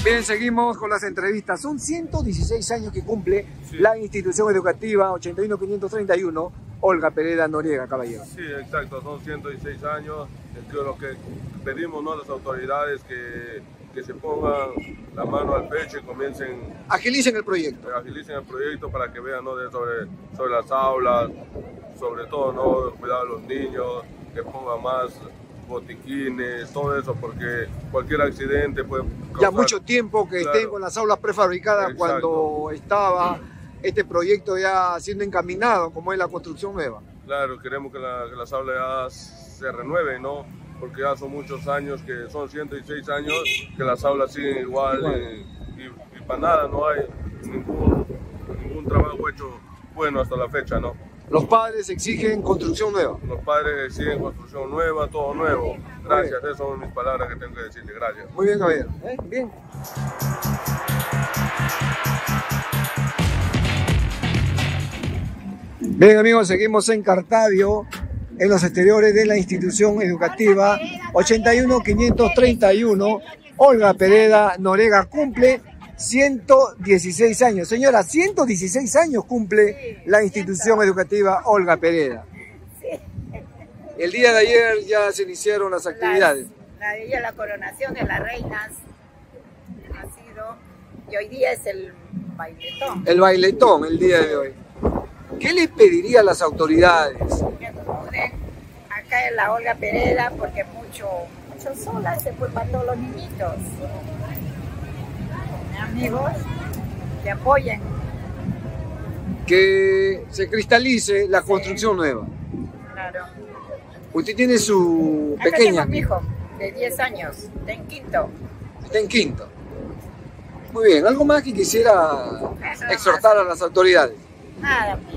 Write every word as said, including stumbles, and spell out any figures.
Bien, seguimos con las entrevistas. Son ciento dieciséis años que cumple sí. la institución educativa ochenta y uno quinientos treinta y uno, Olga Pereda Noriega, caballero. Sí, exacto, son ciento dieciséis años. Es que lo que pedimos, ¿no?, a las autoridades que, que se pongan la mano al pecho y comiencen... Agilicen el proyecto. Agilicen el proyecto para que vean, ¿no?, de sobre, sobre las aulas, sobre todo, ¿no?, cuidar a los niños, que pongan más botiquines, todo eso, porque cualquier accidente puede causar... Ya mucho tiempo que Claro. estén con las aulas prefabricadas. Exacto. Cuando estaba este proyecto ya siendo encaminado, como es la construcción nueva. Claro, queremos que, la, que las aulas ya se renueven, ¿no? Porque ya son muchos años, que son ciento dieciséis años, que las aulas siguen igual, y, y, y para nada no hay ningún, ningún trabajo hecho bueno hasta la fecha, ¿no? Los padres exigen construcción nueva. Los padres exigen construcción nueva, todo nuevo. Gracias, esas son mis palabras que tengo que decirle, gracias. Muy bien, caballero. ¿Eh? Bien. Bien, amigos, seguimos en Cartavio, en los exteriores de la institución educativa ochenta y uno quinientos treinta y uno. Olga Pereda Noriega cumple ciento dieciséis años. Señora, ciento dieciséis años cumple la institución educativa Olga Pereda. El día de ayer ya se iniciaron las actividades. La, la, la coronación de las reinas ha sido, y hoy día es el bailetón. El bailetón, el día de hoy. ¿Qué le pediría a las autoridades? Que acuden acá en la Olga Pereda, porque mucho, mucho sola se fue para todos los niñitos. Amigos, que apoyen. Que se cristalice la construcción sí. nueva. Claro. Usted tiene su Acá pequeña. tengo a mi hijo de diez años, está en quinto. Está en quinto. Muy bien, ¿algo más que quisiera Eso exhortar más. a las autoridades? Nada,